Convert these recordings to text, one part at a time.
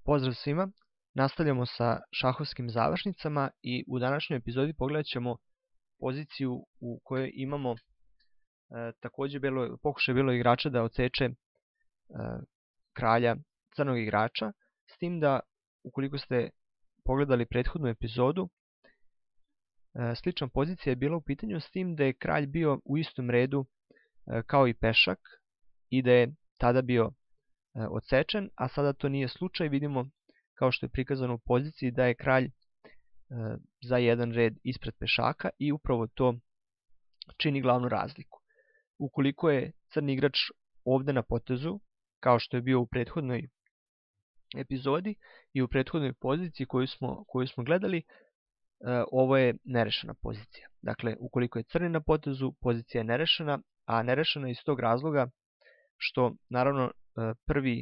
Pozdrav svima, nastavljamo sa šahovskim završnicama i u današnjoj epizodi pogledat ćemo poziciju u kojoj imamo također pokušaj belog igrača da odseče kralja crnog igrača, s tim da ukoliko ste pogledali prethodnu epizodu, slična pozicija je bila u pitanju, s tim da je kralj bio u istom redu kao i pešak i da je tada bio odsečen, a sada to nije slučaj. Vidimo, kao što je prikazano u poziciji, da je kralj za jedan red ispred pešaka i upravo to čini glavnu razliku. Ukoliko je crni igrač ovde na potezu, kao što je bio u prethodnoj epizodi i u prethodnoj poziciji koju smo gledali, ovo je nerešena pozicija. Dakle, ukoliko je crni na potezu, pozicija je nerešena, a nerešena iz tog razloga što, naravno, prvi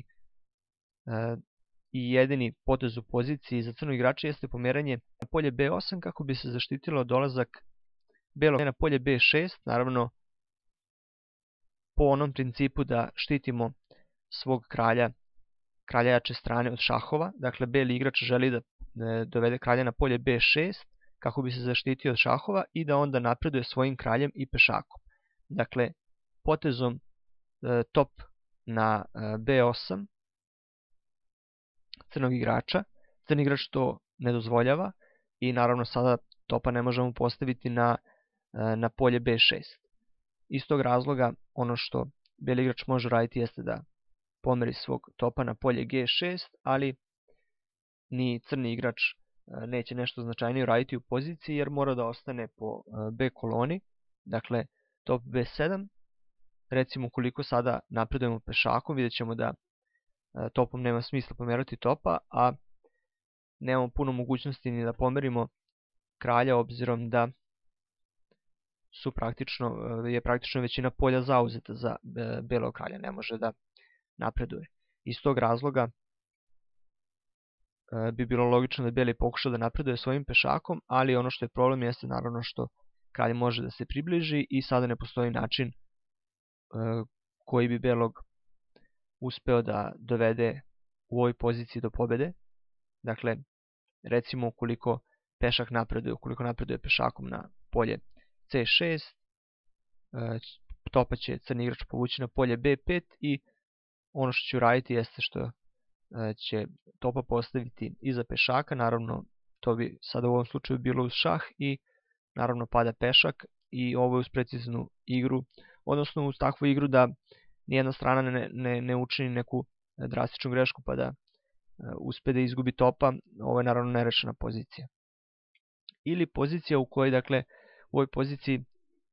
i jedini potez u poziciji za crnog igrača jeste pomeranje na polje B8 kako bi se zaštitilo dolazak belog na polje B6, naravno po onom principu da štitimo svog kralja jače strane od šahova. Dakle, beli igrač želi da dovede kralja na polje B6 kako bi se zaštitio od šahova i da onda napreduje svojim kraljem i pešakom. Dakle, potezom top na B8 crnog igrača, crni igrač to ne dozvoljava i naravno sada topa ne možemo postaviti na polje B6. Iz tog razloga ono što beli igrač može raditi jeste da pomeri svog topa na polje G6, ali ni crni igrač neće nešto značajnije raditi u poziciji jer mora da ostane po B koloni, dakle top B7. Recimo, ukoliko sada napredujemo pešakom, vidjet ćemo da topom nema smisla pomerati topa, a nemamo puno mogućnosti ni da pomerimo kralja, obzirom da je praktično većina polja zauzeta za belog kralja, ne može da napreduje. Iz tog razloga bi bilo logično da beli pokuša da napreduje svojim pešakom, ali ono što je problem jeste naravno što kralj može da se približi i sada ne postoji način koji bi belog uspeo da dovede u ovoj poziciji do pobede. Dakle, recimo ukoliko napreduje pešakom na polje C6, topa će crni igrač povući na polje B5 i ono što će uraditi jeste što će topa postaviti iza pešaka. Naravno, to bi sada u ovom slučaju bilo uz šah i naravno pada pešak i ovo je uz preciznu igru, odnosno uz takvu igru da nijedna strana ne učini neku drastičnu grešku pa da uspe da izgubi topa. Ovo je naravno nerešena pozicija. Ili pozicija u kojoj, dakle, u ovoj poziciji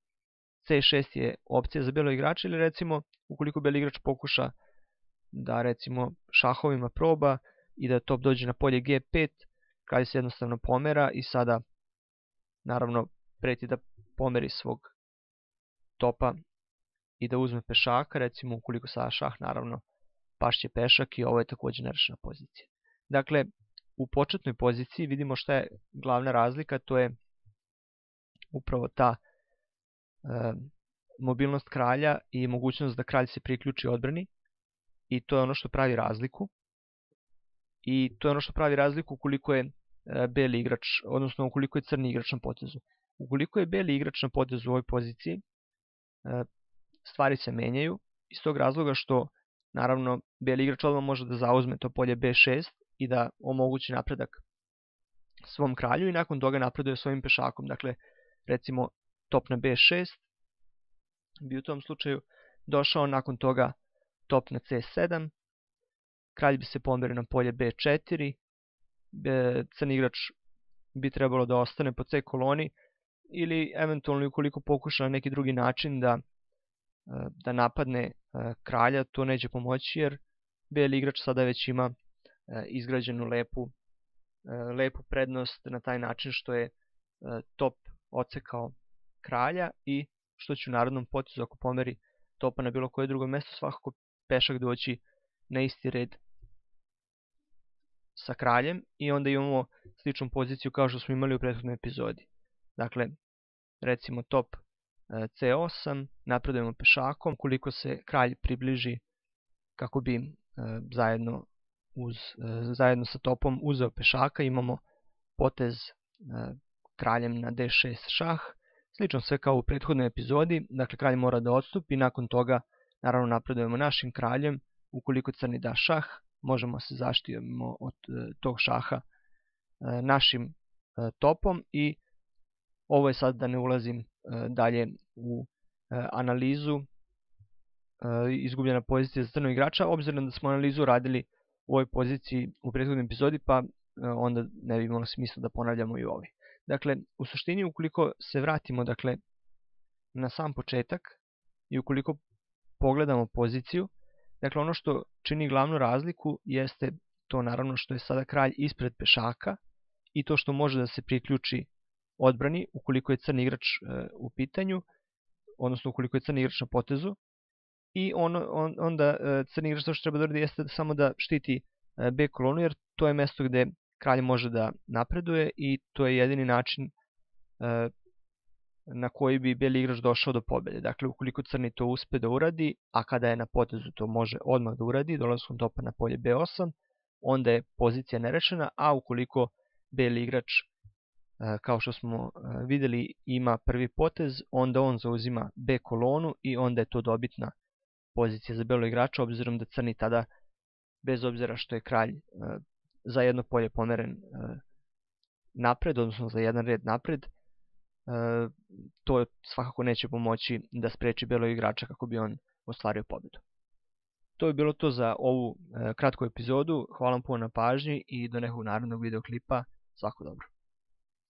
C6 je opcija za belog igrača, ili recimo ukoliko beli igrač pokuša da recimo šahovima proba i da top dođe na polje G5, kralj se jednostavno pomera i sada naravno preti da pomeri svog topa i da uzme pešaka. Recimo, ukoliko sada šah, naravno pašće pešak i ovo je također nerešena pozicija. Dakle, u početnoj poziciji vidimo šta je glavna razlika, to je upravo ta mobilnost kralja i mogućnost da kralj se priključi odbrani, i to je ono što pravi razliku. I to je ono što pravi razliku ukoliko je beli igrač, odnosno ukoliko je crni igrač na potezu. Ukoliko je beli igrač na potezu u ovoj poziciji, stvari se menjaju iz tog razloga što naravno beli igrač odmah može da zauzme to polje B6 i da omogući napredak svom kralju i nakon toga napreduje svojim pešakom. Dakle, recimo top na B6 bi u tom slučaju došao, nakon toga top na C7, kralj bi se pomerio na polje B4, crni igrač bi trebalo da ostane po C koloni, ili eventualno ukoliko pokuša na neki drugi način da napadne kralja, to neće pomoći jer beli igrač sada već ima izgrađenu lepu prednost na taj način što je top odsekao kralja i što će u narednom potezu, ako pomeri topa na bilo koje drugo mesto, svakako pešak doći na isti red sa kraljem i onda imamo sličnu poziciju kao što smo imali u prethodnoj epizodi. Dakle, recimo top C8, napredujemo pešakom, koliko se kralj približi kako bi zajedno zajedno sa topom uzeo pešaka, imamo potez kraljem na d6 šah, slično sve kao u prethodnoj epizodi, dakle kralj mora da odstupi, nakon toga naravno napredujemo našim kraljem, ukoliko crni da šah, možemo se zaštitimo od tog šaha našim topom i ovo je sad da ne ulazim dalje u analizu izgubljena pozicija za crnog igrača, obzirom da smo analizu radili u ovoj poziciji u prethodnoj epizodi, pa onda ne bi imalo smisla da ponavljamo i ovoj. Dakle, u suštini ukoliko se vratimo na sam početak i ukoliko pogledamo poziciju, dakle ono što čini glavnu razliku jeste to naravno što je sada kralj ispred pešaka i to što može da se priključi odbrani ukoliko je crni igrač u pitanju, odnosno ukoliko je crni igrač na potezu, i onda crni igrač što treba da uradi jeste samo da štiti B kolonu, jer to je mesto gde kralj može da napreduje i to je jedini način na koji bi beli igrač došao do pobjede. Dakle, ukoliko crni to uspe da uradi, a kada je na potezu to može odmah da uradi, dolaskom topa na polje B8, onda je pozicija nerešena, a ukoliko beli igrač, kao što smo videli, ima prvi potez, onda on zauzima B kolonu i onda je to dobitna pozicija za belo igrača, obzirom da crni tada, bez obzira što je kralj za jedno polje pomeren napred, odnosno za jedan red napred, to svakako neće pomoći da spreči belo igrača kako bi on ostvario pobjedu. To je bilo to za ovu kratku epizodu. Hvala vam puno na pažnji i do nekog narednog videoklipa. Svako dobro.